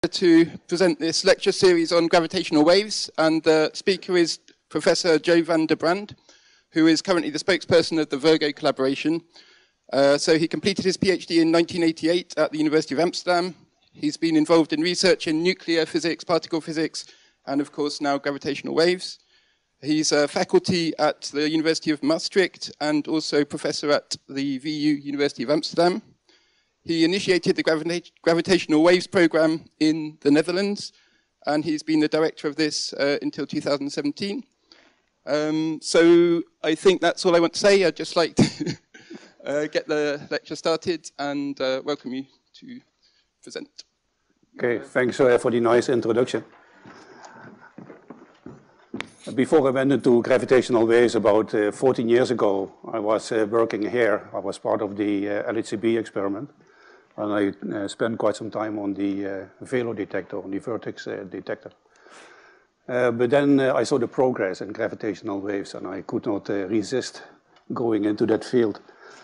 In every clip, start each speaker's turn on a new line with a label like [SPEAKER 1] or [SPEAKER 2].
[SPEAKER 1] to present this lecture series on gravitational waves, and the speaker is Professor Jo van der Brand, who is currently the spokesperson of the Virgo collaboration. So he completed his PhD in 1988 at the University of Amsterdam. He's been involved in research in nuclear physics, particle physics, and of course now gravitational waves. He's a faculty at the University of Maastricht and also professor at the VU University of Amsterdam. He initiated the gravitational waves program in the Netherlands, and he's been the director of this until 2017. So I think that's all I want to say. I'd just like to get the lecture started and welcome you to present.
[SPEAKER 2] Okay, thanks for the nice introduction. Before I went into gravitational waves about 14 years ago, I was working here. I was part of the LHCb experiment, and I spent quite some time on the Velo detector, on the vertex detector. But then I saw the progress in gravitational waves, and I could not resist going into that field.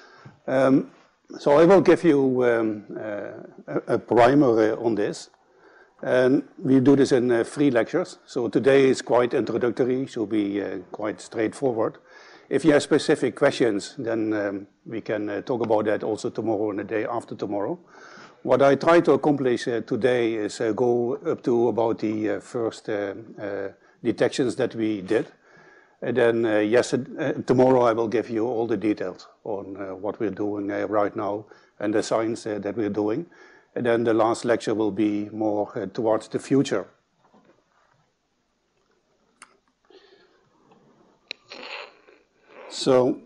[SPEAKER 2] So I will give you a primer on this. And we do this in 3 lectures. So today is quite introductory, should be quite straightforward. If you have specific questions, then we can talk about that also tomorrow and the day after tomorrow. What I try to accomplish today is go up to about the first detections that we did. And then tomorrow I will give you all the details on what we're doing right now and the science that we're doing. And then the last lecture will be more towards the future. So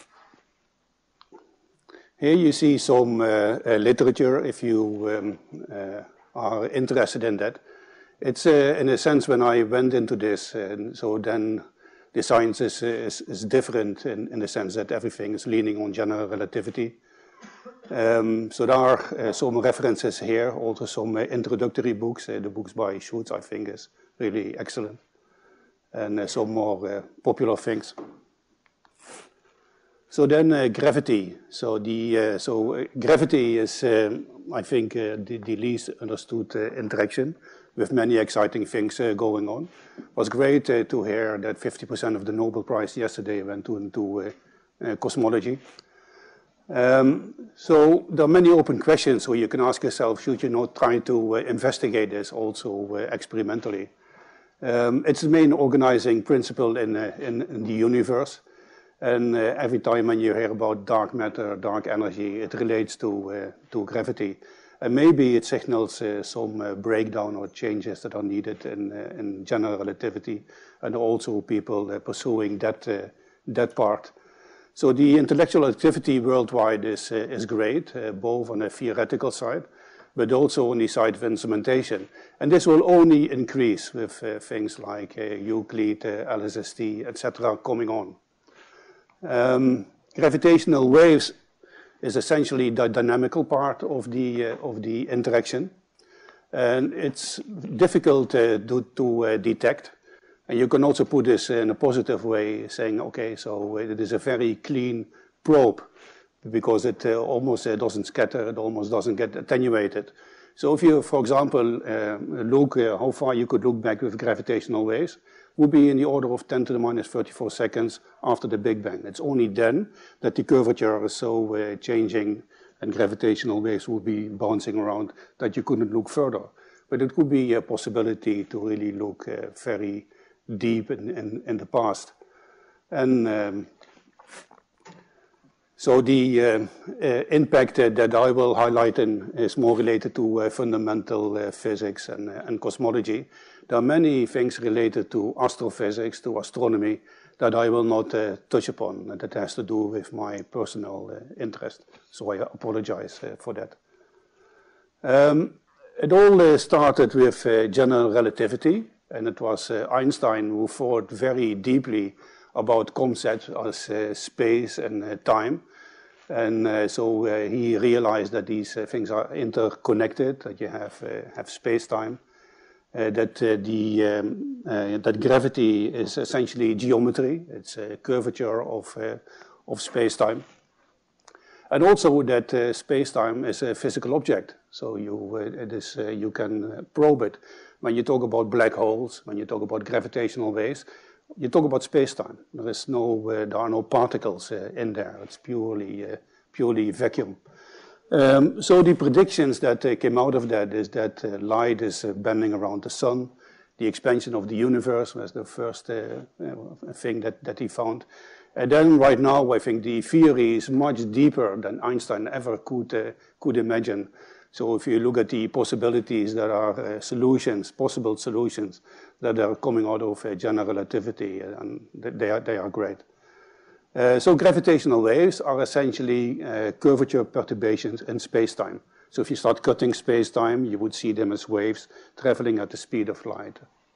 [SPEAKER 2] here you see some literature if you are interested in that. It's in a sense when I went into this, so then the science is different in the sense that everything is leaning on general relativity. So there are some references here, also some introductory books. The books by Schutz, I think, is really excellent. And some more popular things. So then gravity. So gravity is, I think, the least understood interaction with many exciting things going on. It was great to hear that 50% of the Nobel Prize yesterday went into cosmology. So there are many open questions, so you can ask yourself, should you not try to investigate this also experimentally? It's the main organizing principle in the universe, and every time when you hear about dark matter, dark energy, it relates to gravity. And maybe it signals some breakdown or changes that are needed in general relativity, and also people pursuing that part. So the intellectual activity worldwide is great, both on the theoretical side, but also on the side of instrumentation. And this will only increase with things like Euclid, LSST, etc. coming on. Gravitational waves is essentially the dynamical part of the interaction. And it's difficult to detect. And you can also put this in a positive way, saying, okay, so it is a very clean probe, because it almost doesn't scatter, it almost doesn't get attenuated. So if you, for example, look how far you could look back with gravitational waves, would be in the order of 10 to the minus 34 seconds after the Big Bang. It's only then that the curvature is so changing and gravitational waves would be bouncing around that you couldn't look further. But it could be a possibility to really look very deep in the past. And so the impact that I will highlight is more related to fundamental physics and cosmology. There are many things related to astrophysics, to astronomy, that I will not touch upon, and that has to do with my personal interest. So I apologize for that. It all started with general relativity. And it was Einstein who thought very deeply about concepts as space and time. And so he realized that these things are interconnected, that you have space-time, that gravity is essentially geometry. It's a curvature of space-time. And also that space-time is a physical object. So you can probe it. When you talk about black holes, when you talk about gravitational waves, you talk about space-time. There are no particles in there. It's purely vacuum. So the predictions that came out of that is that light is bending around the sun. The expansion of the universe was the first thing that he found. And then right now, I think the theory is much deeper than Einstein ever could imagine. So if you look at the possibilities, there are possible solutions that are coming out of general relativity, and they are great. So gravitational waves are essentially curvature perturbations in space-time. So if you start cutting space-time, you would see them as waves traveling at the speed of light.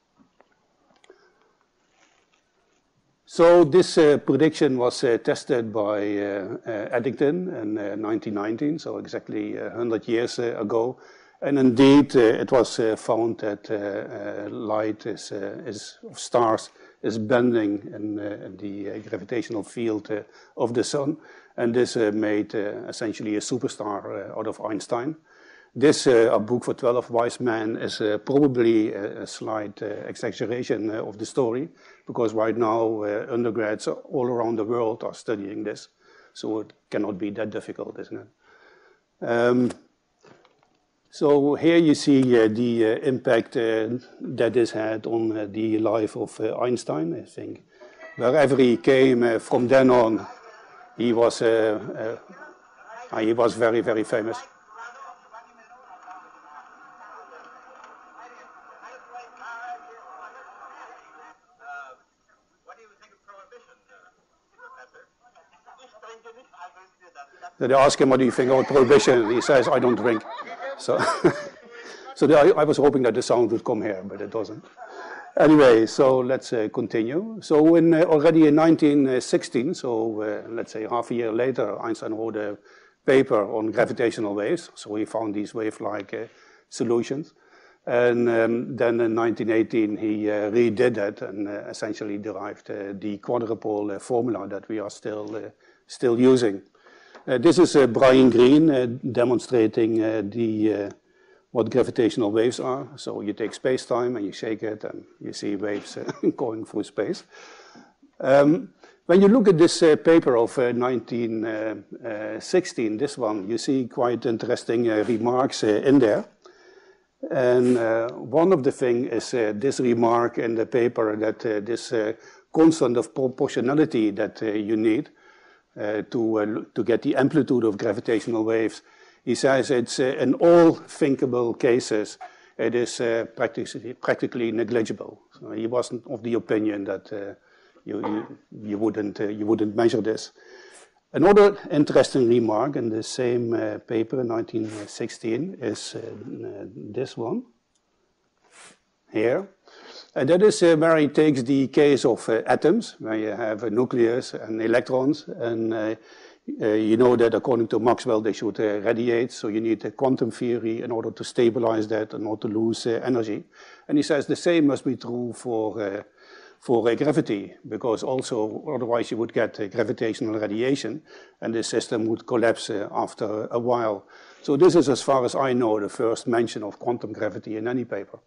[SPEAKER 2] So this prediction was tested by Eddington in 1919, so exactly 100 years ago. And indeed, it was found that light of stars is bending in the gravitational field of the sun. And this made essentially a superstar out of Einstein. This, A Book for 12 Wise Men, is probably a slight exaggeration of the story, because right now undergrads all around the world are studying this. So it cannot be that difficult, isn't it? So here you see the impact that this had on the life of Einstein. I think wherever he came from then on, he was very, very famous. They ask him, what do you think about prohibition? He says, I don't drink. So, I was hoping that the sound would come here, but it doesn't. Anyway, so let's continue. So already in 1916, so let's say half a year later, Einstein wrote a paper on gravitational waves. So he found these wave-like solutions. And then in 1918, he redid that and essentially derived the quadrupole formula that we are still using. This is Brian Greene demonstrating what gravitational waves are. So you take space-time and you shake it and you see waves going through space. When you look at this paper of 1916, this one, you see quite interesting remarks in there. And one of the things is this remark in the paper that this constant of proportionality that you need to get the amplitude of gravitational waves. He says it's in all thinkable cases, it is practically negligible. So he wasn't of the opinion that you wouldn't measure this. Another interesting remark in the same paper in 1916 is this one here. And that is where he takes the case of atoms, where you have a nucleus and electrons. And you know that according to Maxwell, they should radiate. So you need a quantum theory in order to stabilize that and not to lose energy. And he says the same must be true for gravity, because also otherwise you would get gravitational radiation and the system would collapse after a while. So this is, as far as I know, the first mention of quantum gravity in any paper.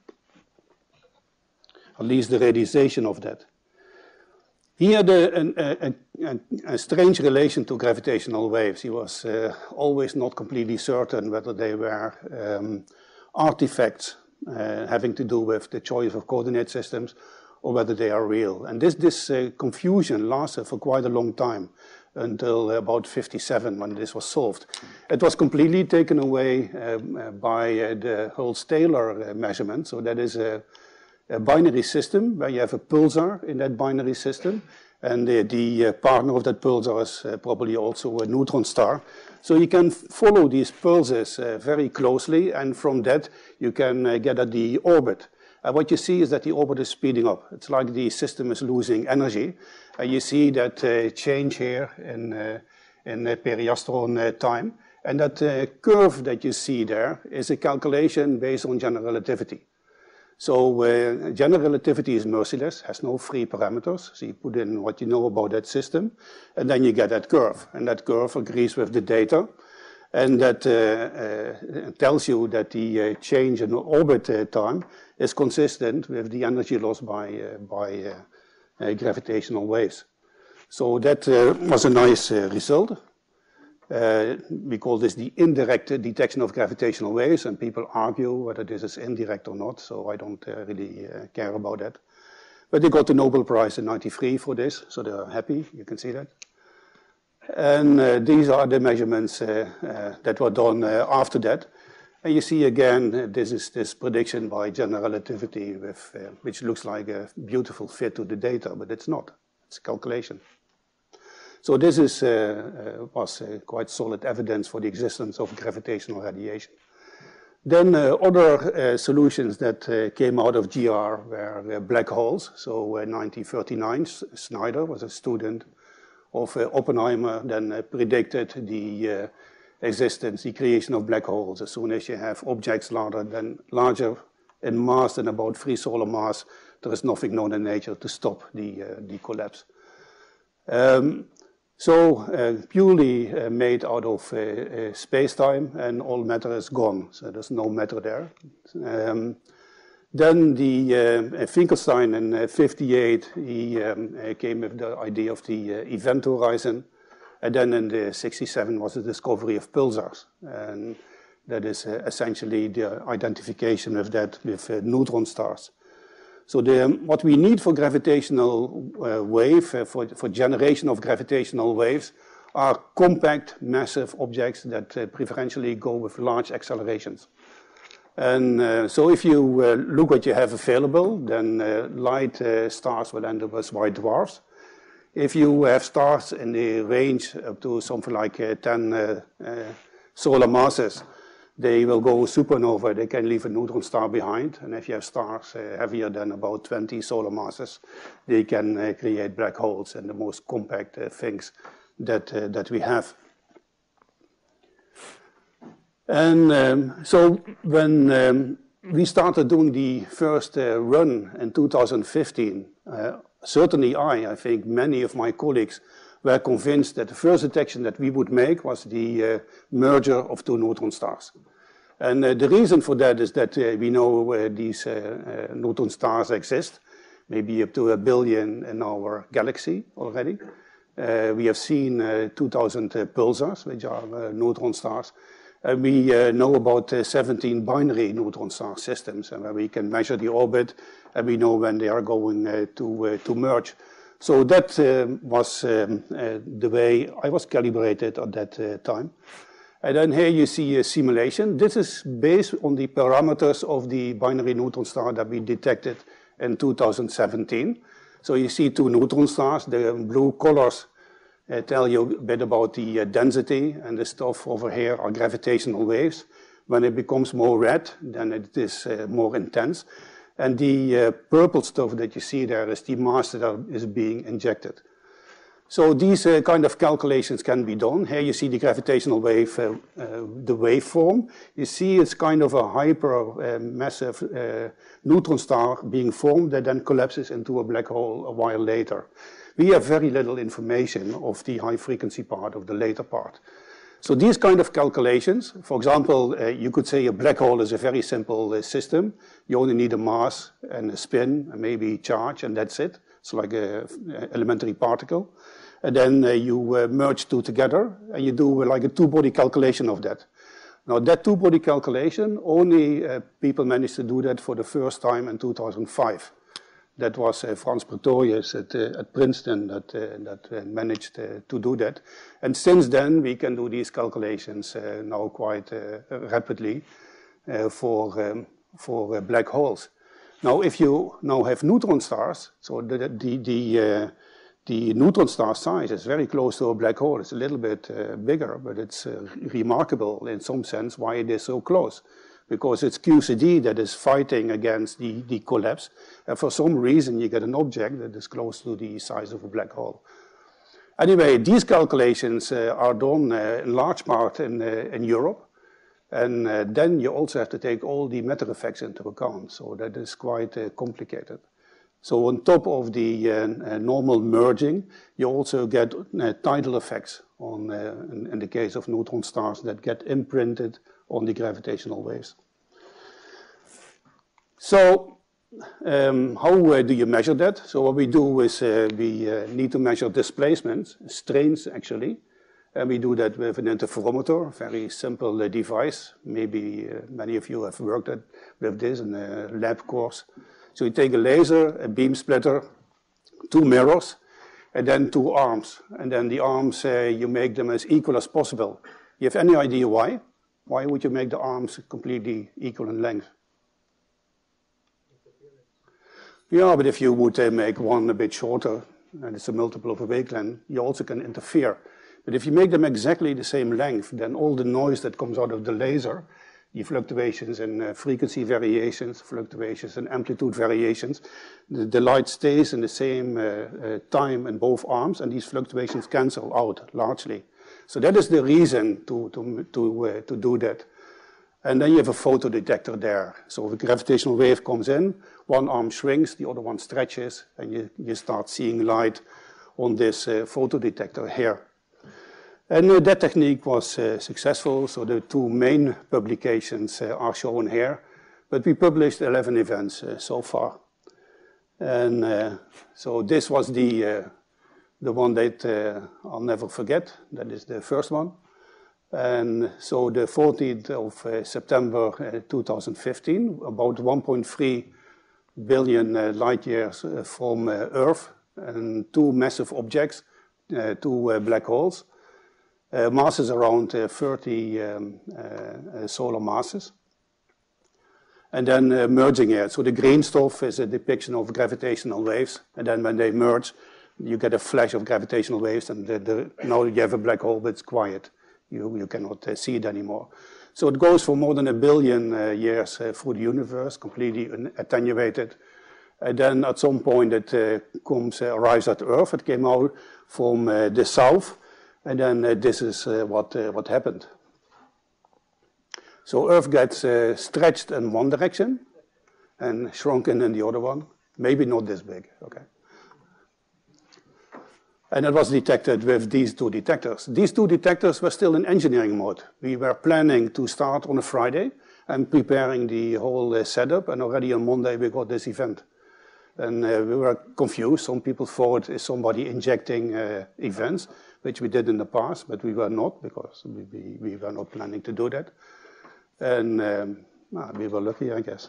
[SPEAKER 2] At least the realization of that. He had a strange relation to gravitational waves. He was always not completely certain whether they were artifacts having to do with the choice of coordinate systems or whether they are real. And this confusion lasted for quite a long time, until about 1957 when this was solved. It was completely taken away by the Hulse-Taylor measurement. So that is a binary system where you have a pulsar in that binary system, and the partner of that pulsar is probably also a neutron star. So you can follow these pulses very closely, and from that you can get at the orbit. What you see is that the orbit is speeding up. It's like the system is losing energy. You see that change here in periastron time, and that curve that you see there is a calculation based on general relativity. So general relativity is merciless, has no free parameters. So you put in what you know about that system, and then you get that curve. And that curve agrees with the data. And that tells you that the change in orbit time is consistent with the energy loss by gravitational waves. So that was a nice result. We call this the indirect detection of gravitational waves, and people argue whether this is indirect or not, so I don't really care about that. But they got the Nobel Prize in '93 for this, so they're happy, you can see that. And these are the measurements that were done after that. And you see again, this is this prediction by general relativity, with, which looks like a beautiful fit to the data, but it's not. It's a calculation. So this is, was quite solid evidence for the existence of gravitational radiation. Then other solutions that came out of GR were black holes. So in 1939, Snyder was a student of Oppenheimer, then predicted the existence, the creation of black holes. As soon as you have objects larger in mass than about 3 solar mass, there is nothing known in nature to stop the collapse. Purely made out of space-time, and all matter is gone, so there's no matter there. Then the Finkelstein in '58, he came with the idea of the event horizon. And then in the '67 was the discovery of pulsars. And that is essentially the identification of that with neutron stars. So what we need for gravitational wave, for generation of gravitational waves, are compact, massive objects that preferentially go with large accelerations. And so if you look what you have available, then light stars will end up as white dwarfs. If you have stars in the range up to something like 10 solar masses, they will go supernova. They can leave a neutron star behind. And if you have stars heavier than about 20 solar masses, they can create black holes and the most compact things that we have. And so when we started doing the first run in 2015, certainly I think many of my colleagues were convinced that the first detection that we would make was the merger of 2 neutron stars. And the reason for that is that we know these neutron stars exist, maybe up to 1 billion in our galaxy already. We have seen 2,000 pulsars, which are neutron stars. And we know about 17 binary neutron star systems, and where we can measure the orbit, and we know when they are going to merge. So that was the way I was calibrated at that time. And then here you see a simulation. This is based on the parameters of the binary neutron star that we detected in 2017. So you see 2 neutron stars. The blue colors tell you a bit about the density, and the stuff over here are gravitational waves. When it becomes more red, then it is more intense. And the purple stuff that you see there is the mass that is being injected. So these kind of calculations can be done. Here you see the gravitational wave, the waveform. You see it's kind of a hyper massive neutron star being formed that then collapses into a black hole a while later. We have very little information of the high frequency part, of the later part. So these kind of calculations, for example, you could say a black hole is a very simple system. You only need a mass and a spin, and maybe charge, and that's it. It's like an elementary particle. And then you merge 2 together, and you do like a 2-body calculation of that. Now that 2-body calculation, only people managed to do that for the first time in 2005. That was Franz Pretorius at Princeton that managed to do that. And since then, we can do these calculations now quite rapidly for black holes. Now, if you now have neutron stars, so the neutron star size is very close to a black hole. It's a little bit bigger, but it's remarkable in some sense why it is so close. Because it's QCD that is fighting against the collapse. And for some reason, you get an object that is close to the size of a black hole. Anyway, these calculations are done in large part in Europe. And then you also have to take all the matter effects into account. So that is quite complicated. So on top of the normal merging, you also get tidal effects on, in the case of neutron stars, that get imprinted on the gravitational waves. So how do you measure that? So what we do is we need to measure displacements, strains actually, and we do that with an interferometer, very simple device. Maybe many of you have worked with this in a lab course. So you take a laser, a beam splitter, 2 mirrors, and then 2 arms. And then the arms, you make them as equal as possible. You have any idea why? Why would you make the arms completely equal in length? Yeah, but if you would make one a bit shorter, and it's a multiple of a wavelength, you also can interfere. But if you make them exactly the same length, then all the noise that comes out of the laser, the fluctuations in frequency variations, fluctuations in amplitude variations, the light stays in the same time in both arms, and these fluctuations cancel out largely. So that is the reason to do that. And then you have a photodetector there. So if a gravitational wave comes in, one arm shrinks, the other one stretches, and you start seeing light on this photodetector here. And that technique was successful, so the 2 main publications are shown here. But we published 11 events so far. And so this was the one that I'll never forget. That is the first one. And so the 14th of September 2015, about 1.3 billion light years from Earth, and 2 massive objects, 2 black holes. Masses around 30 solar masses. And then merging here. So the green stuff is a depiction of gravitational waves. And then when they merge, you get a flash of gravitational waves. And now you have a black hole, but it's quiet. You cannot see it anymore. So it goes for more than 1 billion years through the universe, completely attenuated. And then at some point it arrives at Earth. It came out from the south. And then this is what happened. So Earth gets stretched in one direction and shrunken in the other one. Maybe not this big, okay. And it was detected with these 2 detectors. These 2 detectors were still in engineering mode. We were planning to start on a Friday and preparing the whole setup, and already on Monday we got this event. And we were confused. Some people thought, is somebody injecting events, which we did in the past, but we were not, because we were not planning to do that. And we were lucky, I guess.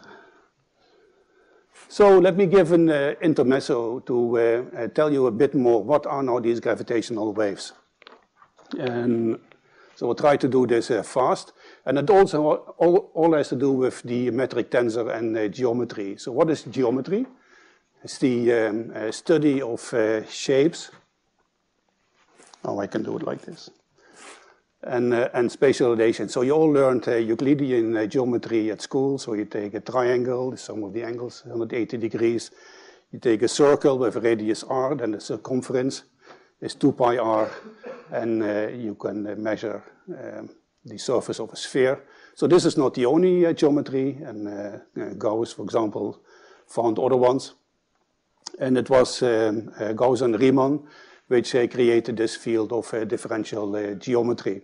[SPEAKER 2] So let me give an intermezzo to tell you a bit more what are now these gravitational waves. And so we'll try to do this fast. And it also all has to do with the metric tensor and geometry. So what is geometry? It's the study of shapes. Oh, I can do it like this. And spatial relation. So you all learned Euclidean geometry at school. So you take a triangle, the sum of the angles, 180 degrees. You take a circle with a radius r, then the circumference is 2 pi r. And you can measure the surface of a sphere. So this is not the only geometry. And Gauss, for example, found other ones. And it was Gauss and Riemann which created this field of differential geometry.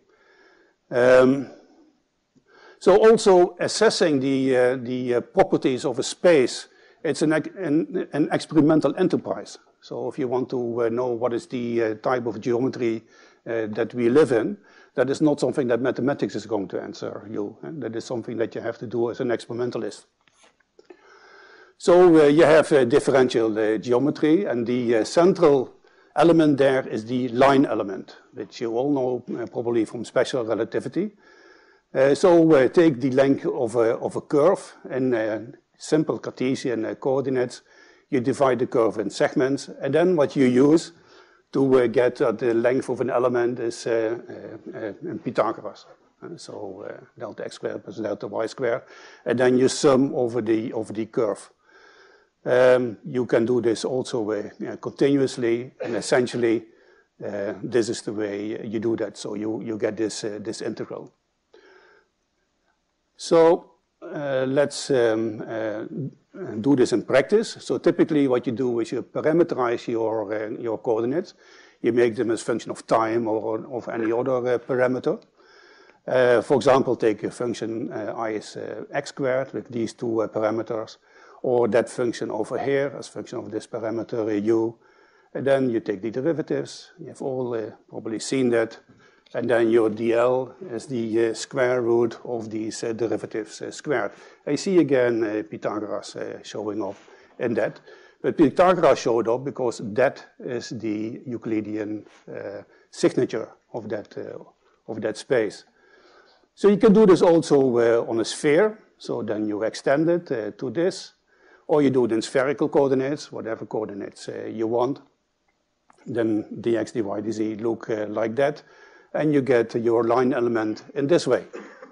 [SPEAKER 2] So also assessing the properties of a space, it's an experimental enterprise. So if you want to know what is the type of geometry that we live in, that is not something that mathematics is going to answer you. That is something that you have to do as an experimentalist. So you have differential geometry, and the central element there is the line element, which you all know probably from special relativity. So take the length of a curve in simple Cartesian coordinates. You divide the curve in segments, and then what you use to get the length of an element is in Pythagoras. So delta x squared plus delta y squared, and then you sum over the curve. You can do this also continuously, and essentially this is the way you do that. So you get this integral. So let's do this in practice. So typically what you do is you parameterize your coordinates. you make them as function of time or of any other parameter. For example, take a function I is x squared with these two parameters, or that function over here as function of this parameter u. And then you take the derivatives. You've all probably seen that. And then your dl is the square root of these derivatives squared. I see again Pythagoras showing up in that. But Pythagoras showed up because that is the Euclidean signature of that space. So you can do this also on a sphere. So then you extend it to this. Or you do it in spherical coordinates, whatever coordinates you want. Then dx, dy, dz look like that. And you get your line element in this way.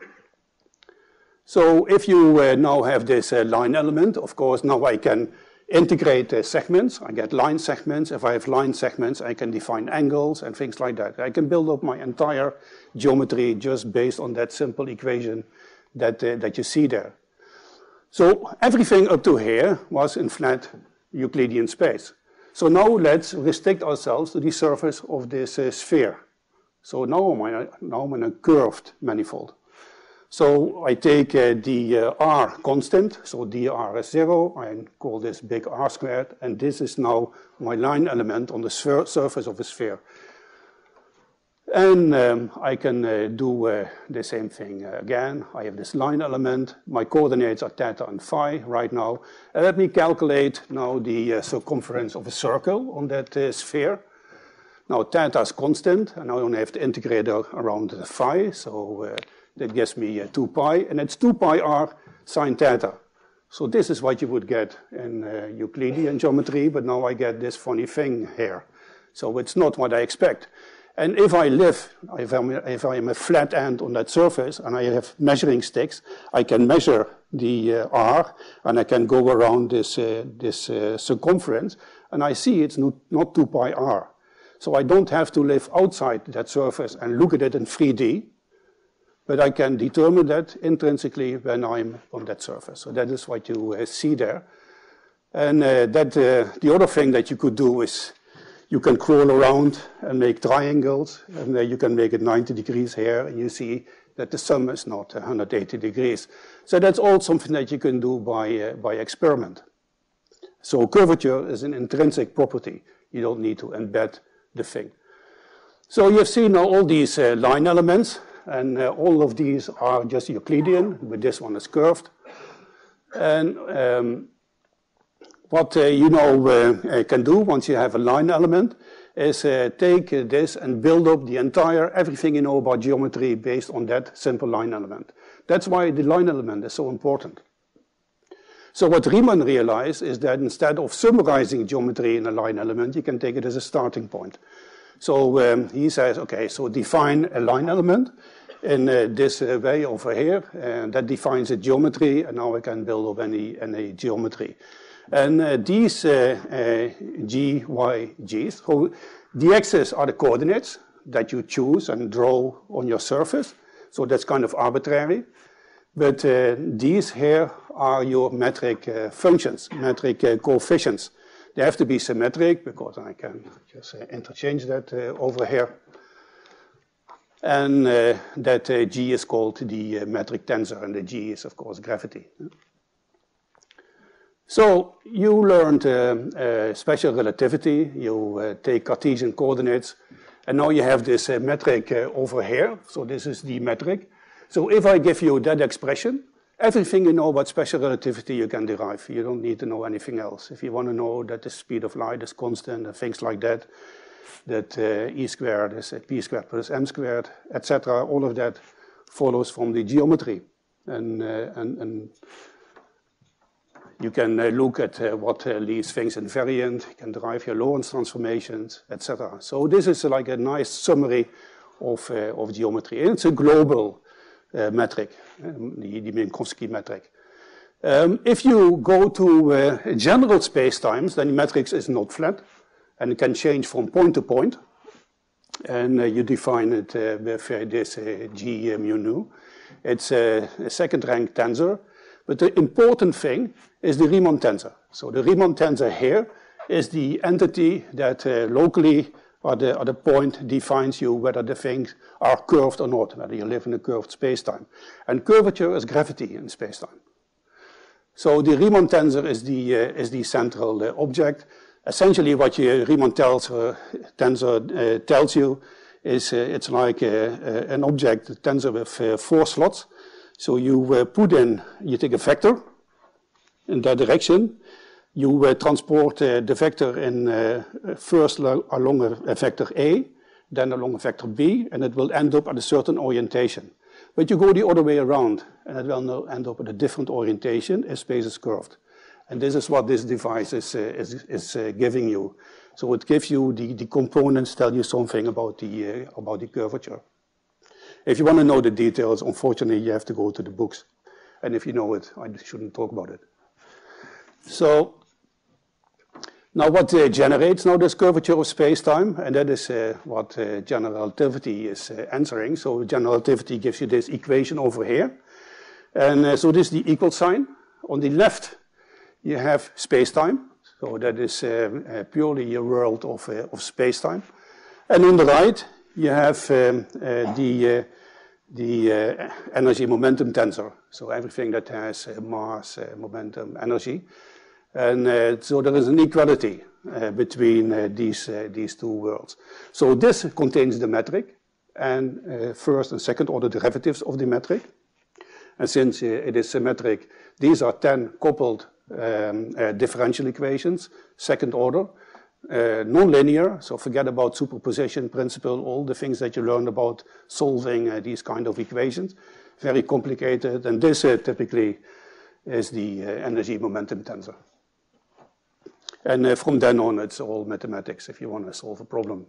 [SPEAKER 2] So if you now have this line element, of course, now I can integrate segments. I get line segments. If I have line segments, I can define angles and things like that. I can build up my entire geometry just based on that simple equation that you see there. So everything up to here was in flat Euclidean space. So now let's restrict ourselves to the surface of this sphere. So now I'm in a curved manifold. So I take the r constant, so dr is 0, I call this big R squared, and this is now my line element on the surface of a sphere. And I can do the same thing again. I have this line element. My coordinates are theta and phi right now. And let me calculate now the circumference of a circle on that sphere. Now theta is constant, and I only have the integrator around the phi, so that gives me 2 pi, and it's 2 pi r sine theta. So this is what you would get in Euclidean geometry, but now I get this funny thing here. So it's not what I expect. And if I am a flat end on that surface, and I have measuring sticks, I can measure the r, and I can go around this circumference, and I see it's not 2 pi r. So I don't have to live outside that surface and look at it in 3D, but I can determine that intrinsically when I'm on that surface. So that is what you see there. And the other thing that you could do is you can crawl around and make triangles, and you can make it 90 degrees here, and you see that the sum is not 180 degrees. So that's all something that you can do by experiment. So curvature is an intrinsic property. You don't need to embed the thing. So you've seen now all these line elements, and all of these are just Euclidean, but this one is curved. And what you now can do once you have a line element is take this and build up the entire, everything you know about geometry based on that simple line element. That's why the line element is so important. So what Riemann realized is that instead of summarizing geometry in a line element, you can take it as a starting point. So he says, okay, so define a line element in this way over here, and that defines a geometry, and now I can build up any geometry. And these g, y, g's, so the x's are the coordinates that you choose and draw on your surface, so that's kind of arbitrary. But these here are your metric functions, metric coefficients. They have to be symmetric, because I can just interchange that over here. And that g is called the metric tensor, and the g is, of course, gravity. So you learned special relativity. You take Cartesian coordinates, and now you have this metric over here. So this is the metric. So if I give you that expression, everything you know about special relativity you can derive. You don't need to know anything else. If you want to know that the speed of light is constant and things like that, that E squared is P squared plus M squared, etc., all of that follows from the geometry. And you can look at what leaves things invariant, you can derive your Lorentz transformations, etc. So this is like a nice summary of geometry. And it's a global metric, the Minkowski metric. If you go to general spacetimes, then the matrix is not flat, and it can change from point to point. And you define it with this G mu nu. It's a second rank tensor. But the important thing is the Riemann tensor. So the Riemann tensor here is the entity that locally or the point defines you whether the things are curved or not, whether you live in a curved space-time. And curvature is gravity in space-time. So the Riemann tensor is the central object. Essentially, what your Riemann tensor tells you is it's like an object, a tensor with 4 slots. So you you take a vector in that direction. You transport the vector in first along a vector A, then along a vector B, and it will end up at a certain orientation. But you go the other way around, and it will now end up at a different orientation if space is curved. And this is what this device is giving you. So it gives you the components, tell you something about the curvature. If you want to know the details, unfortunately, you have to go to the books. And if you know it, I shouldn't talk about it. So now what generates now this curvature of space-time, and that is what general relativity is answering. So general relativity gives you this equation over here. And so this is the equal sign. On the left, you have space-time. So that is purely a world of space-time. And on the right, you have the energy momentum tensor. So everything that has mass, momentum, energy. And so there is an equality between these two worlds. So this contains the metric and first and second order derivatives of the metric. And since it is symmetric, these are 10 coupled differential equations, second order, non-linear, so forget about superposition principle, all the things that you learned about solving these kind of equations, very complicated, and this typically is the energy momentum tensor. And from then on, it's all mathematics if you want to solve a problem.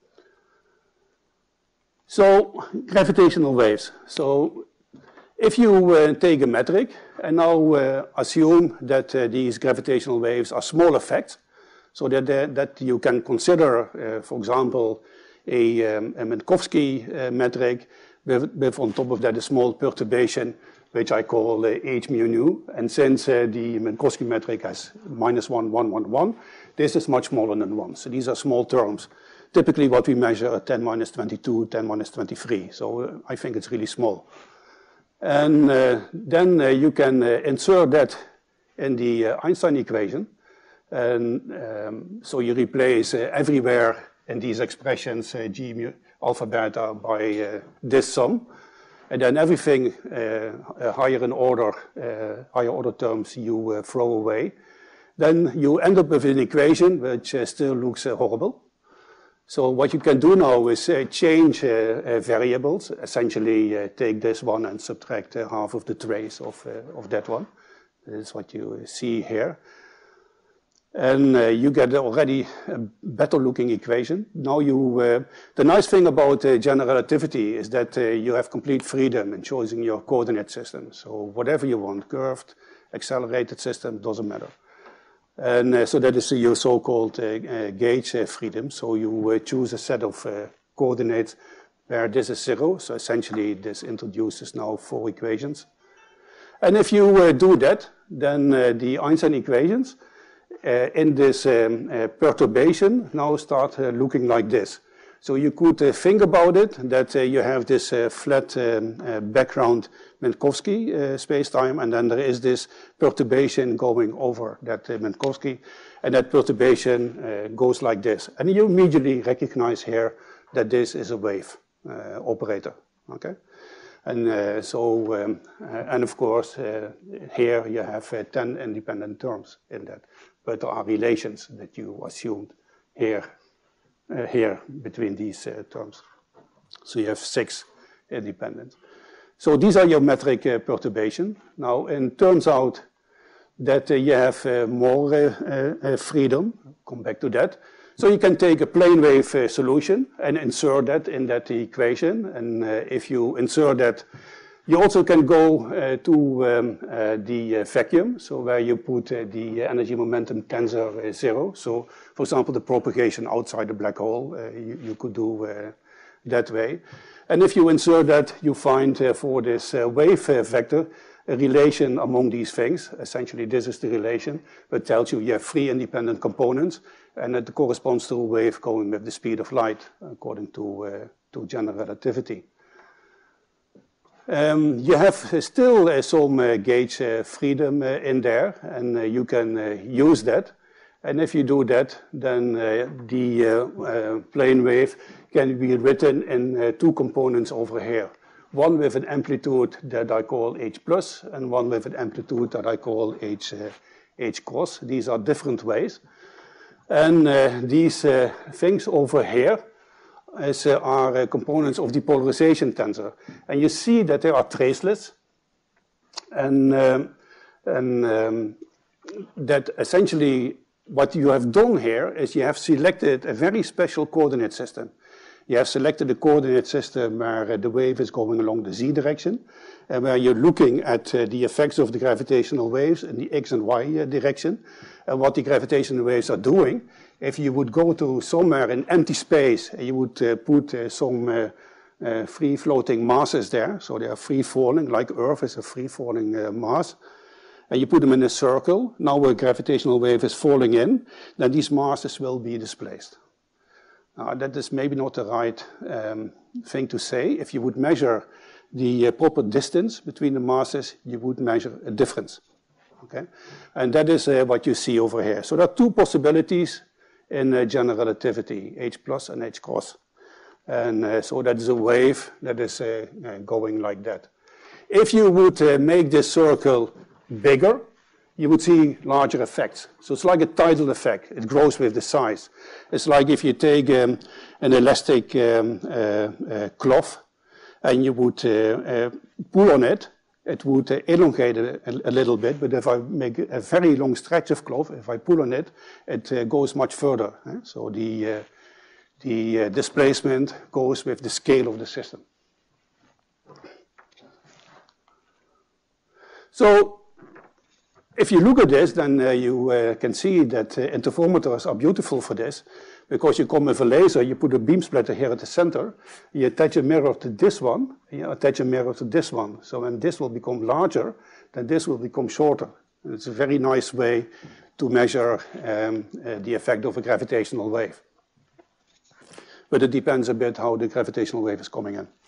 [SPEAKER 2] So, gravitational waves. So, if you take a metric and now assume that these gravitational waves are small effects, so that you can consider, for example, a Minkowski metric with on top of that a small perturbation, which I call h mu nu. And since the Minkowski metric has -1, 1, 1, 1, this is much smaller than 1. So these are small terms. Typically what we measure at 10 minus 22, 10 minus 23. So I think it's really small. And then you can insert that in the Einstein equation. And so you replace everywhere in these expressions g mu alpha beta by this sum. And then everything higher in order, higher order terms you throw away. Then you end up with an equation which still looks horrible. So what you can do now is change variables, essentially take this one and subtract half of the trace of that one. This is what you see here. And you get already a better looking equation. Now the nice thing about general relativity is that you have complete freedom in choosing your coordinate system. So whatever you want, curved, accelerated system, doesn't matter. And so that is your so-called gauge freedom. So you choose a set of coordinates where this is 0. So essentially this introduces now 4 equations. And if you do that, then the Einstein equations in this perturbation now start looking like this. So you could think about it, that you have this flat background Minkowski space-time, and then there is this perturbation going over that Minkowski, and that perturbation goes like this. And you immediately recognize here that this is a wave operator, okay? And and of course, here you have 10 independent terms in that, but there are relations that you assumed here between these terms. So you have 6 independent. So these are your metric perturbation. Now, it turns out that you have more freedom. Come back to that. So you can take a plane wave solution and insert that in that equation. And if you insert that, you also can go to the vacuum, so where you put the energy momentum tensor 0. So, for example, the propagation outside the black hole, you could do that way. And if you insert that, you find for this wave vector a relation among these things. Essentially, this is the relation that tells you have 3 independent components, and it corresponds to a wave going with the speed of light, according to general relativity. You have still some gauge freedom in there, and you can use that. And if you do that, then the plane wave can be written in 2 components over here. One with an amplitude that I call h plus, and one with an amplitude that I call h cross. These are different ways. And these things over here are components of the polarization tensor. And you see that they are traceless. And that essentially what you have done here is you have selected a very special coordinate system. You have selected a coordinate system where the wave is going along the z direction, and where you're looking at the effects of the gravitational waves in the x and y direction, and what the gravitational waves are doing. If you would go to somewhere in empty space, and you would put some free-floating masses there, so they are free-falling, like Earth is a free-falling mass, and you put them in a circle, now a gravitational wave is falling in, then these masses will be displaced. That is maybe not the right thing to say. If you would measure the proper distance between the masses, you would measure a difference. Okay? And that is what you see over here. So there are 2 possibilities in general relativity, h plus and h cross. And so that is a wave that is going like that. If you would make this circle bigger, you would see larger effects. So it's like a tidal effect. It grows with the size. It's like if you take an elastic cloth and you would pull on it, it would elongate a little bit. But if I make a very long stretch of cloth, if I pull on it, it goes much further. So the displacement goes with the scale of the system. So if you look at this, then you can see that interferometers are beautiful for this, because you come with a laser, you put a beam splitter here at the center, you attach a mirror to this one, and you attach a mirror to this one. So when this will become larger, then this will become shorter. And it's a very nice way to measure the effect of a gravitational wave. But it depends a bit how the gravitational wave is coming in.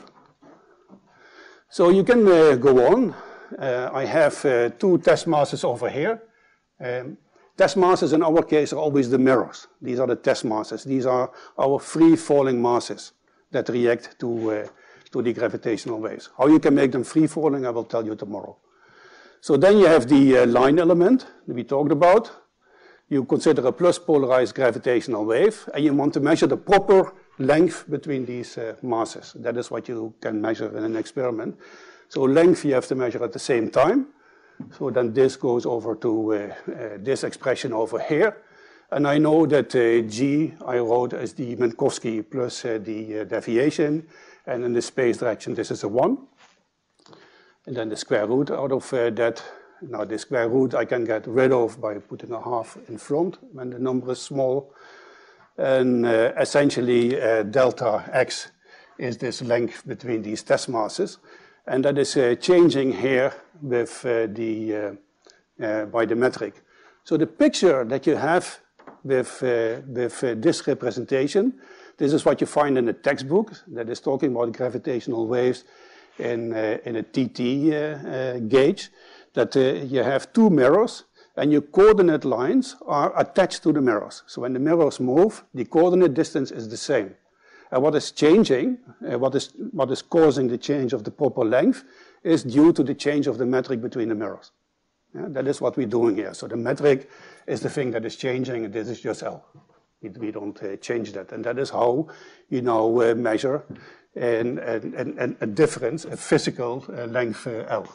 [SPEAKER 2] So you can go on. I have 2 test masses over here. Test masses in our case are always the mirrors. These are the test masses. These are our free-falling masses that react to the gravitational waves. How you can make them free-falling, I will tell you tomorrow. So then you have the line element that we talked about. You consider a plus polarized gravitational wave, and you want to measure the proper length between these masses. That is what you can measure in an experiment. So length you have to measure at the same time. So then this goes over to this expression over here. And I know that G I wrote as the Minkowski plus the deviation. And in the space direction, this is a 1. And then the square root out of that. Now the square root I can get rid of by putting a half in front when the number is small. And essentially delta x is this length between these test masses. And that is changing here with by the metric. So the picture that you have with this representation, this is what you find in the textbook that is talking about gravitational waves in a TT gauge, that you have 2 mirrors and your coordinate lines are attached to the mirrors. So when the mirrors move, the coordinate distance is the same. And what is changing, what is causing the change of the proper length is due to the change of the metric between the mirrors. Yeah, that is what we're doing here. So the metric is the thing that is changing, and this is just L. We don't change that. And that is how you now measure a difference, a physical length L.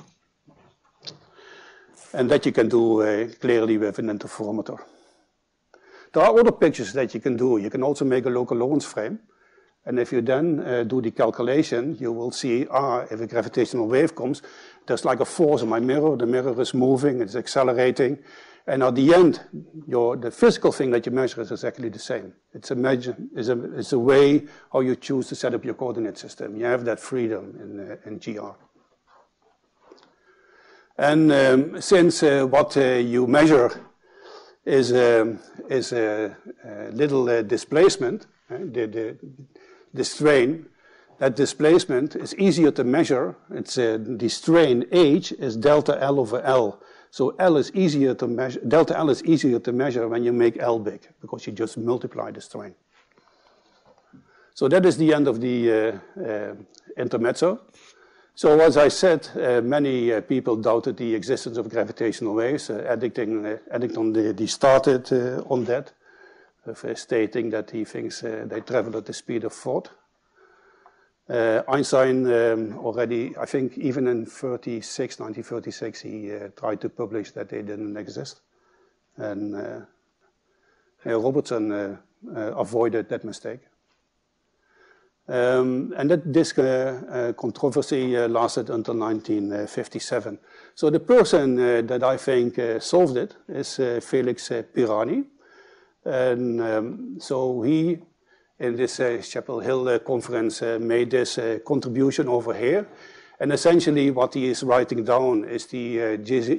[SPEAKER 2] And that you can do clearly with an interferometer. There are other pictures that you can do. You can also make a local Lorentz frame. And if you then do the calculation, you will see, if a gravitational wave comes, there's like a force on my mirror. The mirror is moving, it's accelerating. And at the end, the physical thing that you measure is exactly the same. It's a way how you choose to set up your coordinate system. You have that freedom in GR. And since what you measure is a little displacement, the strain, that displacement is easier to measure. It's the strain H is delta L over L. So L is easier to measure, delta L is easier to measure when you make L big, because you just multiply the strain. So that is the end of the intermezzo. So as I said, many people doubted the existence of gravitational waves. Eddington started on that, stating that he thinks they travel at the speed of thought. Einstein already, I think even in 1936, he tried to publish that they didn't exist. And Robertson avoided that mistake. And this controversy lasted until 1957. So the person that I think solved it is Felix Pirani. And so he, in this Chapel Hill conference, made this contribution over here. And essentially what he is writing down is the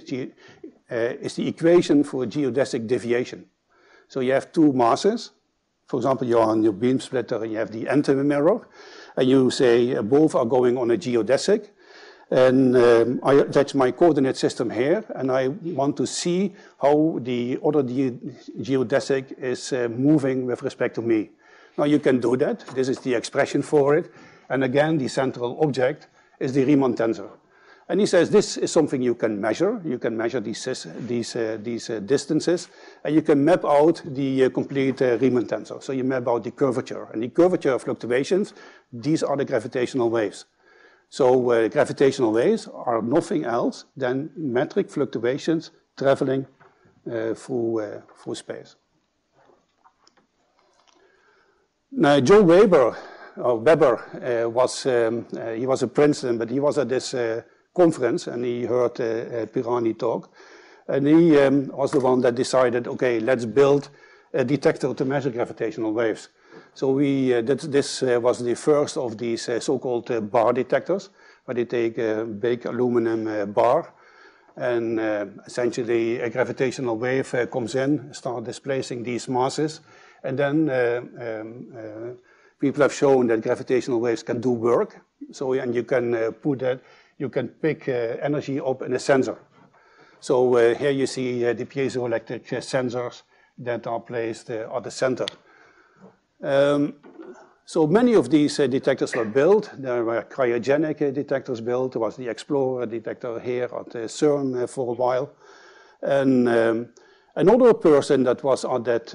[SPEAKER 2] equation for geodesic deviation. So you have two masses. For example, you're on your beam splitter and you have the antimirror, and you say both are going on a geodesic, and that's my coordinate system here, and I want to see how the other geodesic is moving with respect to me. Now you can do that. This is the expression for it, and again the central object is the Riemann tensor. And he says this is something you can measure. You can measure these distances, and you can map out the complete Riemann tensor. So you map out the curvature. And the curvature fluctuations, these are the gravitational waves. So gravitational waves are nothing else than metric fluctuations traveling through space. Now, Joe Weber was a Princeton, but he was at this conference, and he heard Pirani talk, and he was the one that decided, okay, let's build a detector to measure gravitational waves. So this was the first of these so-called bar detectors, where they take a big aluminum bar, and essentially a gravitational wave comes in, starts displacing these masses, and then people have shown that gravitational waves can do work. So, and you can put that. You can pick energy up in a sensor. So here you see the piezoelectric sensors that are placed at the center. So many of these detectors were built. There were cryogenic detectors built. There was the Explorer detector here at CERN for a while. And another person that was on that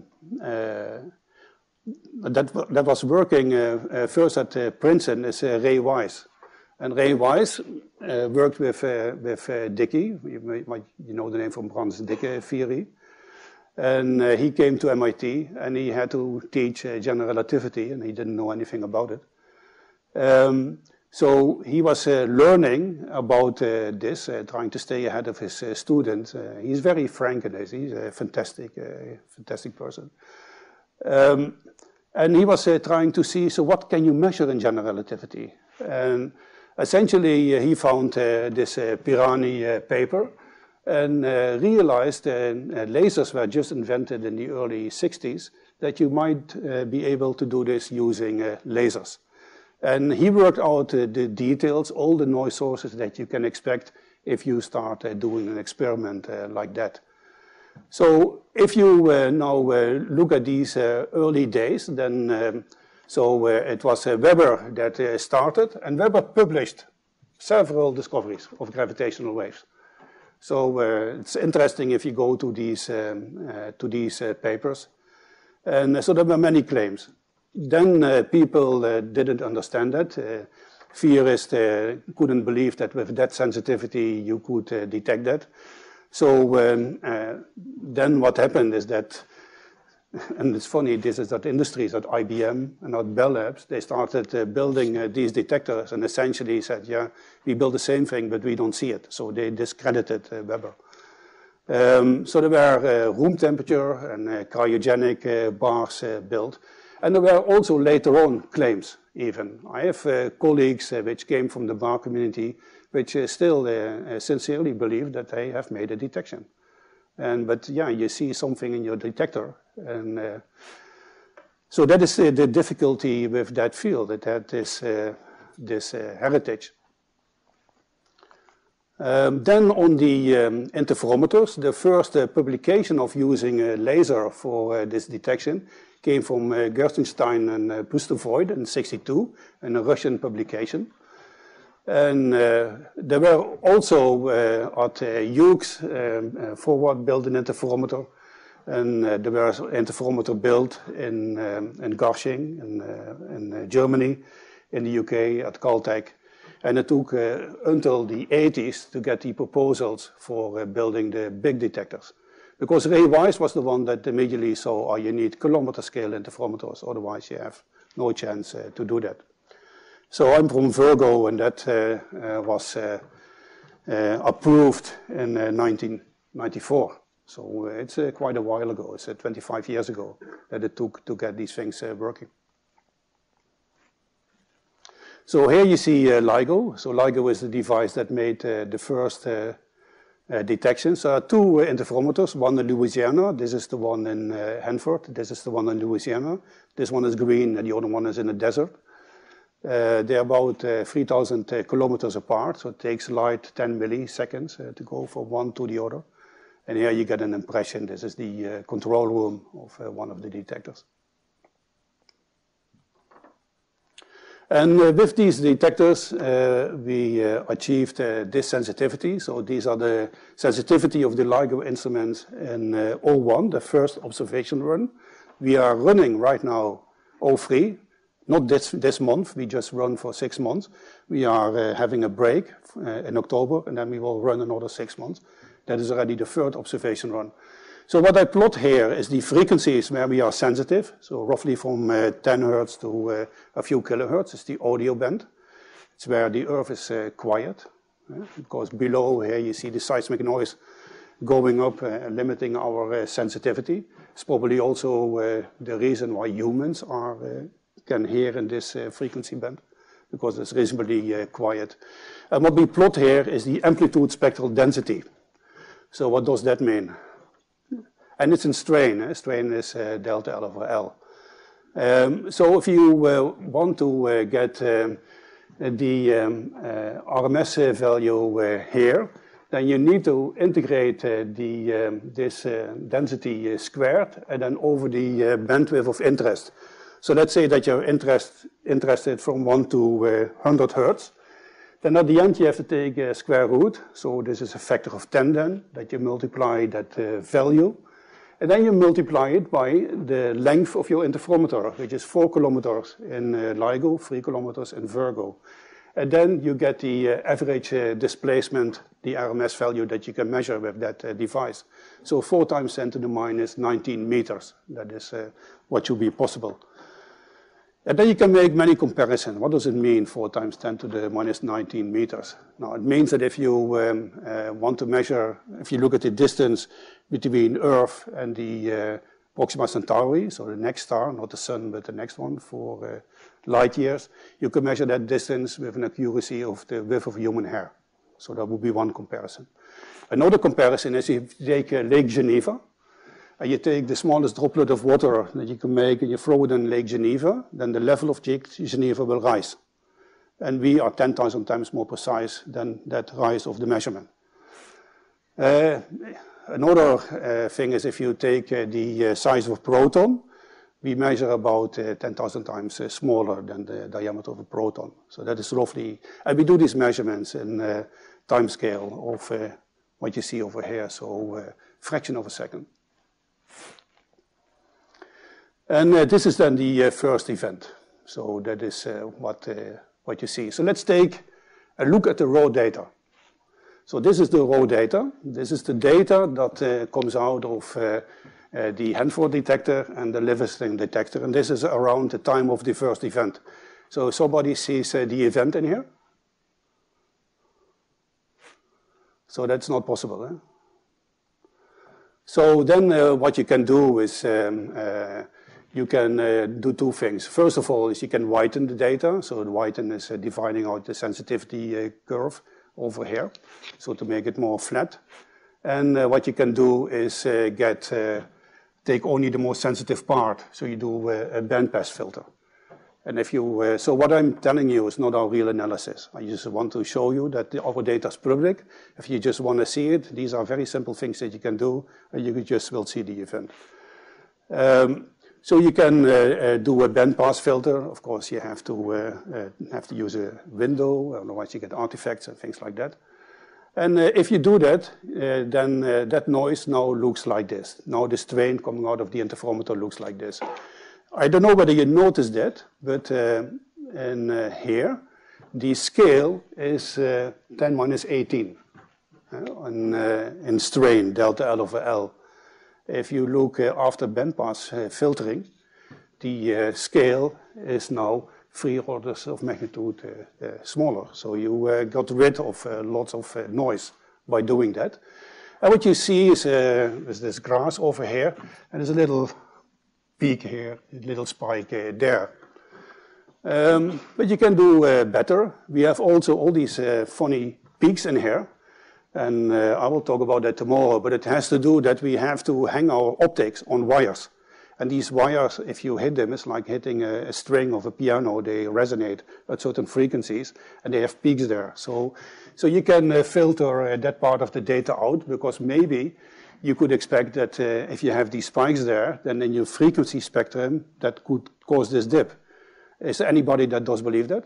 [SPEAKER 2] was working first at Princeton is Ray Weiss. And Ray Weiss worked with Dicke. You know the name from Brans-Dicke theory. And he came to MIT, and he had to teach general relativity, and he didn't know anything about it. So he was learning about this, trying to stay ahead of his students. He's very frank in this. He's a fantastic person. And he was trying to see, so what can you measure in general relativity? And essentially, he found this Pirani paper and realized lasers were just invented in the early 60s, that you might be able to do this using lasers. And he worked out the details, all the noise sources that you can expect if you start doing an experiment like that. So if you now look at these early days, then it was Weber that started, and Weber published several discoveries of gravitational waves. So it's interesting if you go to these papers. And so there were many claims. Then people didn't understand that. Theorists couldn't believe that with that sensitivity you could detect that. So then what happened is that, and it's funny, this is that industries at IBM and at Bell Labs, they started building these detectors and essentially said, yeah, we build the same thing, but we don't see it. So they discredited Weber. So there were room temperature and cryogenic bars built. And there were also later on claims. even. I have colleagues which came from the bar community which still sincerely believe that they have made a detection. But yeah, you see something in your detector. And so that is the difficulty with that field. It had this heritage. Then on the interferometers, the first publication of using a laser for this detection came from Gerstenstein and Pustovoid in '62 in a Russian publication. And there were also at Hughes forward built an interferometer, and there was an interferometer built in Garching in Germany, in the UK at Caltech. And it took until the 80s to get the proposals for building the big detectors. Because Ray Weiss was the one that immediately saw, oh, you need kilometer scale interferometers, otherwise you have no chance to do that. So I'm from Virgo, and that was approved in 1994. So it's quite a while ago. It's 25 years ago that it took to get these things working. So here you see LIGO. So LIGO is the device that made the first detections. There are two interferometers, one in Louisiana. This is the one in Hanford. This is the one in Louisiana. This one is green, and the other one is in the desert. They're about 3,000 kilometers apart, so it takes light 10 milliseconds to go from one to the other. And here you get an impression. This is the control room of one of the detectors. And with these detectors, we achieved this sensitivity. So these are the sensitivity of the LIGO instruments in 01, the first observation run. We are running right now 03. Not this month, we just run for 6 months. We are having a break in October, and then we will run another 6 months. That is already the third observation run. So what I plot here is the frequencies where we are sensitive. So roughly from 10 hertz to a few kilohertz is the audio band. It's where the Earth is quiet. Because below here you see the seismic noise going up, limiting our sensitivity. It's probably also the reason why humans can hear in this frequency band, because it's reasonably quiet. And what we plot here is the amplitude spectral density. So what does that mean? And it's in strain. Strain is delta L over L. So if you want to get the RMS value here, then you need to integrate this density squared and then over the bandwidth of interest. So let's say that you're interested from 1 to 100 hertz. Then at the end you have to take a square root. So this is a factor of 10 then, that you multiply that value. And then you multiply it by the length of your interferometer, which is 4 kilometers in LIGO, 3 kilometers in Virgo. And then you get the average displacement, the RMS value that you can measure with that device. So 4 times 10 to the minus 19 meters. That is what should be possible. And then you can make many comparisons. What does it mean, 4 times 10 to the minus 19 meters? Now, it means that if you want to measure, if you look at the distance between Earth and the Proxima Centauri, so the next star, not the Sun, but the next one, for light years, you can measure that distance with an accuracy of the width of human hair. So that would be one comparison. Another comparison is if you take Lake Geneva, and you take the smallest droplet of water that you can make and you throw it in Lake Geneva, then the level of Lake Geneva will rise. And we are 10,000 times more precise than that rise of the measurement. Another thing is if you take the size of a proton, we measure about 10,000 times smaller than the diameter of a proton. So that is roughly, and we do these measurements in time scale of what you see over here, so fraction of a second. And this is then the first event. So that is what you see. So let's take a look at the raw data. So this is the raw data. This is the data that comes out of the Hanford detector and the Livingston detector. And this is around the time of the first event. So somebody sees the event in here? So that's not possible. Eh? So then what you can do is you can do two things. First of all, is you can whiten the data. So the whiten is dividing out the sensitivity curve over here, so to make it more flat. And what you can do is take only the most sensitive part. So you do a bandpass filter. And if you, so what I'm telling you is not our real analysis. I just want to show you that our data is public. If you just want to see it, these are very simple things that you can do, and you just will see the event. So you can do a bandpass filter. Of course, you have to use a window, otherwise you get artifacts and things like that. And if you do that, then that noise now looks like this. Now the strain coming out of the interferometer looks like this. I don't know whether you noticed that, but in here, the scale is 10 minus 18 in strain, delta L over L. If you look after bandpass filtering, the scale is now 3 orders of magnitude smaller. So you got rid of lots of noise by doing that. And what you see is this grass over here, and there's a little peak here, a little spike there. But you can do better. We have also all these funny peaks in here. And I will talk about that tomorrow, but it has to do that we have to hang our optics on wires. And these wires, if you hit them, it's like hitting a string of a piano. They resonate at certain frequencies, and they have peaks there. So you can filter that part of the data out, because maybe you could expect that if you have these spikes there, then in your frequency spectrum, that could cause this dip. Is there anybody that does believe that?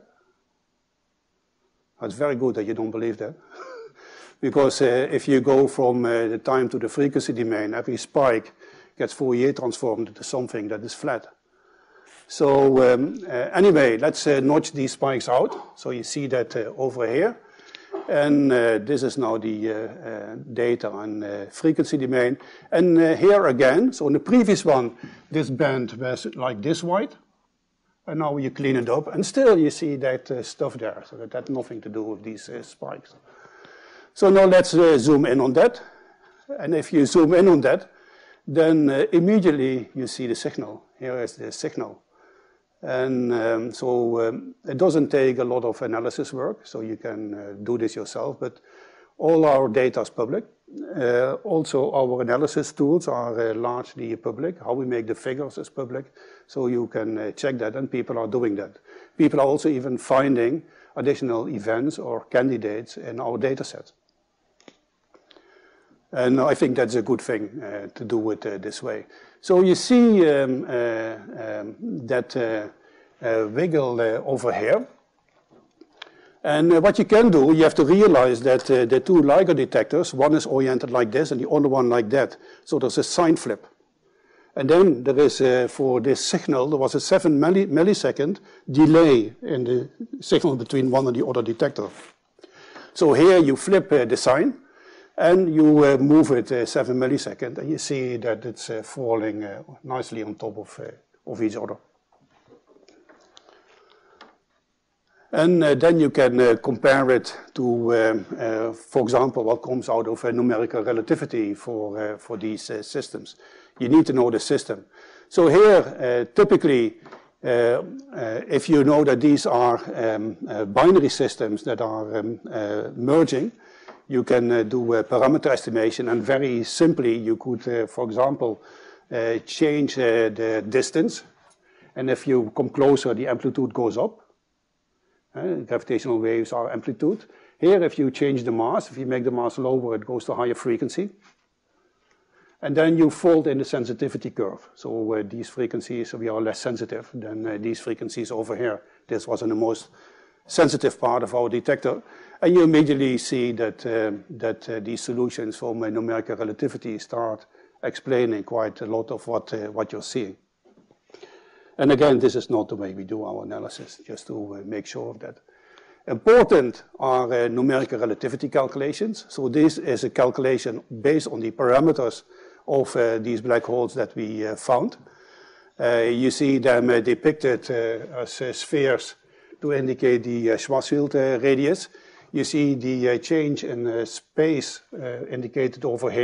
[SPEAKER 2] It's very good that you don't believe that. Because if you go from the time to the frequency domain, every spike gets Fourier transformed into something that is flat. So anyway, let's notch these spikes out. So you see that over here. And this is now the data on frequency domain. And here again, so in the previous one, this band was like this wide. And now you clean it up, and still you see that stuff there. So that had nothing to do with these spikes. So now let's zoom in on that. And if you zoom in on that, then immediately you see the signal. Here is the signal. And it doesn't take a lot of analysis work, so you can do this yourself, but all our data is public. Also, our analysis tools are largely public. How we make the figures is public, so you can check that, and people are doing that. People are also even finding additional events or candidates in our data set. And I think that's a good thing to do it this way. So you see that wiggle over here. And what you can do, you have to realize that the two LIGO detectors, one is oriented like this and the other one like that. So there's a sign flip. And then there is, for this signal, there was a 7 millisecond delay in the signal between one and the other detector. So here you flip the sign, and you move it 7 milliseconds, and you see that it's falling nicely on top of each other. And then you can compare it to, for example, what comes out of numerical relativity for these systems. You need to know the system. So here, typically, if you know that these are binary systems that are merging, you can do a parameter estimation, and very simply you could, for example, change the distance, and if you come closer, the amplitude goes up. Gravitational waves are amplitude. Here, if you change the mass, if you make the mass lower, it goes to higher frequency. And then you fold in the sensitivity curve. So these frequencies, we are less sensitive than these frequencies over here. This was in the most sensitive part of our detector. And you immediately see that these solutions from numerical relativity start explaining quite a lot of what you're seeing. And again, this is not the way we do our analysis, just to make sure of that. Important are numerical relativity calculations. So this is a calculation based on the parameters of these black holes that we found. You see them depicted as spheres to indicate the Schwarzschild radius. You see the change in space indicated over here.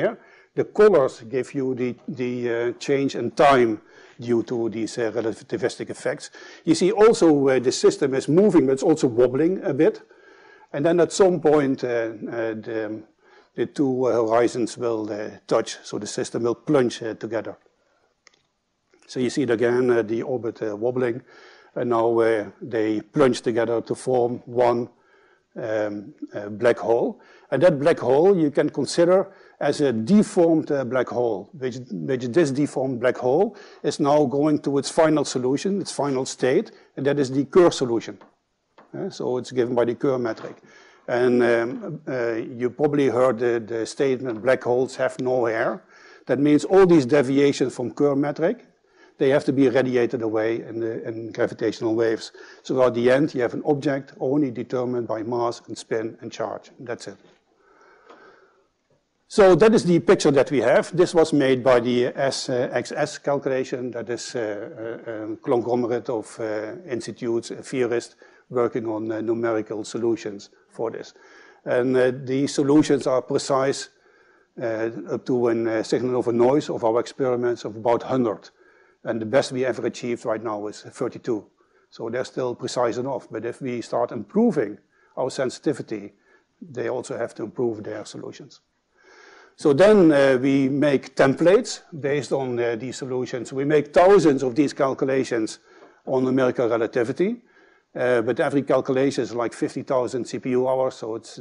[SPEAKER 2] The colors give you the change in time due to these relativistic effects. You see also the system is moving, but it's also wobbling a bit. And then at some point, the two horizons will touch, so the system will plunge together. So you see it again, the orbit wobbling, and now they plunge together to form one black hole. And that black hole you can consider as a deformed black hole, which this deformed black hole is now going to its final solution, its final state, and that is the Kerr solution. So it's given by the Kerr metric. And you probably heard the statement, black holes have no hair. That means all these deviations from Kerr metric, they have to be radiated away in gravitational waves. So at the end, you have an object only determined by mass and spin and charge. That's it. So that is the picture that we have. This was made by the SXS calculation. That is a conglomerate of institutes, theorists, working on numerical solutions for this. And these solutions are precise up to a signal over noise of our experiments of about 100. And the best we ever achieved right now is 32. So they're still precise enough. But if we start improving our sensitivity, they also have to improve their solutions. So then we make templates based on these solutions. We make thousands of these calculations on numerical relativity. But every calculation is like 50,000 CPU hours, so it's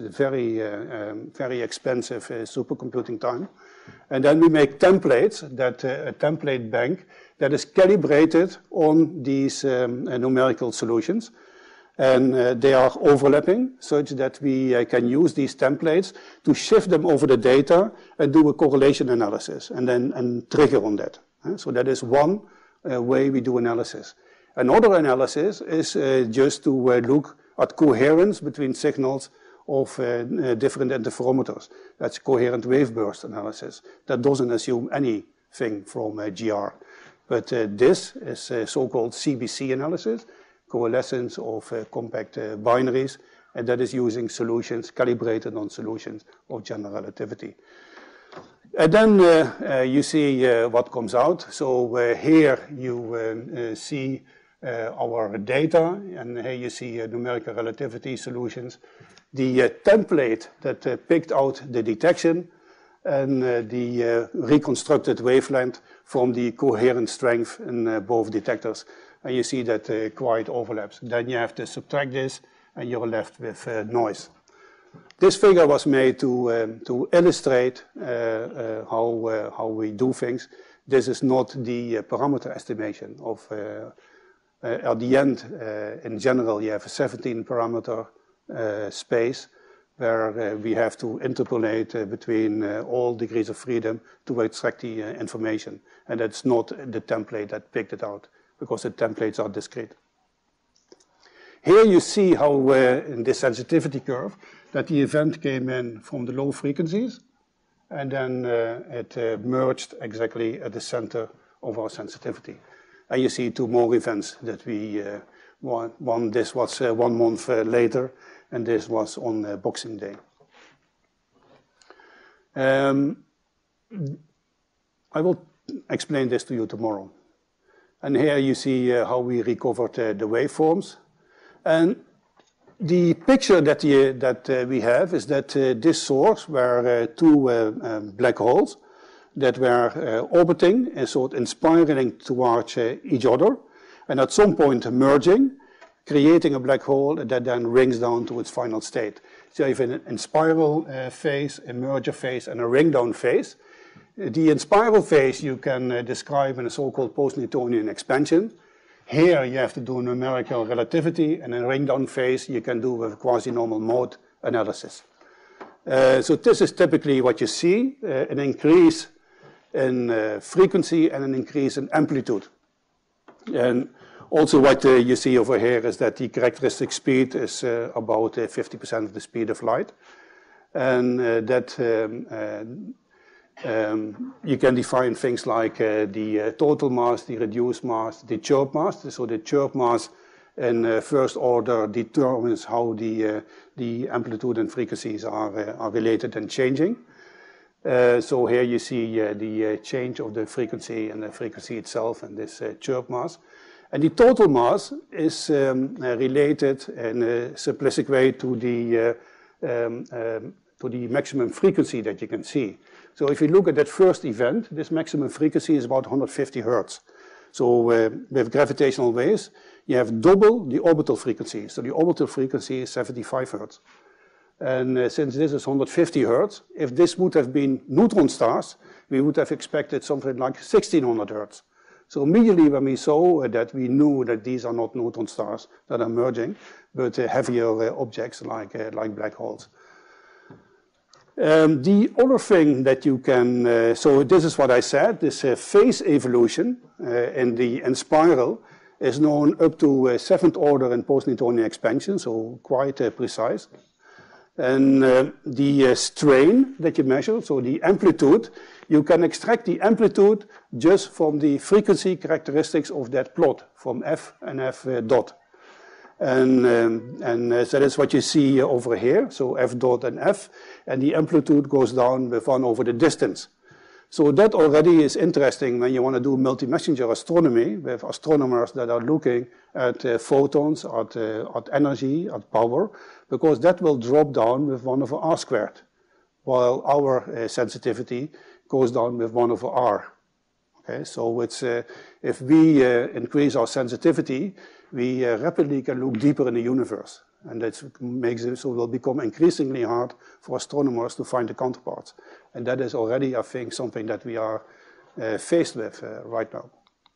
[SPEAKER 2] very expensive supercomputing time. And then we make templates, a template bank that is calibrated on these numerical solutions. And they are overlapping such that we can use these templates to shift them over the data and do a correlation analysis and trigger on that. So that is one way we do analysis. Another analysis is just to look at coherence between signals of different interferometers. That's coherent wave burst analysis. That doesn't assume anything from GR. But this is so-called CBC analysis, coalescence of compact binaries, and that is using solutions calibrated on solutions of general relativity. And then you see what comes out. So here you see our data, and here you see numerical relativity solutions. The template that picked out the detection and the reconstructed wavelength from the coherent strength in both detectors. And you see that quite overlaps. Then you have to subtract this, and you're left with noise. This figure was made to illustrate how we do things. This is not the parameter estimation of. At the end, in general, you have a 17 parameter space where we have to interpolate between all degrees of freedom to extract the information. And that's not the template that picked it out, because the templates are discrete. Here you see how in this sensitivity curve that the event came in from the low frequencies, and then it merged exactly at the center of our sensitivity. And you see two more events that we, this was 1 month later, and this was on Boxing Day. I will explain this to you tomorrow. And here you see how we recovered the waveforms. And the picture that we have is that this source were two black holes that were orbiting and sort of inspiring towards each other, and at some point merging, creating a black hole that then rings down to its final state. So you have an inspiral phase, a merger phase, and a ring down phase. The inspiral phase you can describe in a so-called post-Newtonian expansion. Here you have to do numerical relativity, and in a ring down phase you can do a quasi-normal mode analysis. So this is typically what you see, an increase in frequency and an increase in amplitude. And also what you see over here is that the characteristic speed is about 50% of the speed of light. And you can define things like the total mass, the reduced mass, the chirp mass. So the chirp mass in first order determines how the amplitude and frequencies are related and changing. So here you see the change of the frequency and the frequency itself and this chirp mass. And the total mass is related in a simplistic way to the maximum frequency that you can see. So if you look at that first event, this maximum frequency is about 150 Hertz. So with gravitational waves, you have double the orbital frequency. So the orbital frequency is 75 Hertz. And since this is 150 Hertz, if this would have been neutron stars, we would have expected something like 1600 Hertz. So immediately when we saw that, we knew that these are not neutron stars that are merging, but heavier objects like black holes. The other thing that you can, so this is what I said, this phase evolution in spiral is known up to 7th order in post-Newtonian expansion, so quite precise. And the strain that you measure, so the amplitude, you can extract the amplitude just from the frequency characteristics of that plot, from F and F dot. And so that's what you see over here, so F dot and F, and the amplitude goes down with 1 over the distance. So that already is interesting when you want to do multi-messenger astronomy with astronomers that are looking at photons, at energy, at power, because that will drop down with 1 over r squared, while our sensitivity goes down with 1 over r. Okay, so it's, if we increase our sensitivity, we rapidly can look deeper in the universe. And that makes it so it will become increasingly hard for astronomers to find the counterparts. And that is already, I think, something that we are faced with right now.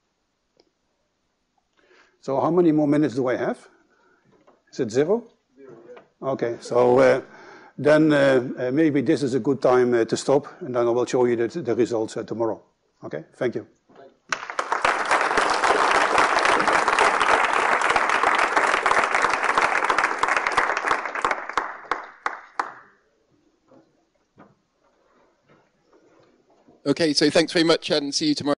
[SPEAKER 2] So how many more minutes do I have? Is it 0?
[SPEAKER 1] 0, yeah.
[SPEAKER 2] Okay, so then maybe this is a good time to stop, and then I will show you the results tomorrow. Okay, thank you.
[SPEAKER 1] Okay, so thanks very much and see you tomorrow.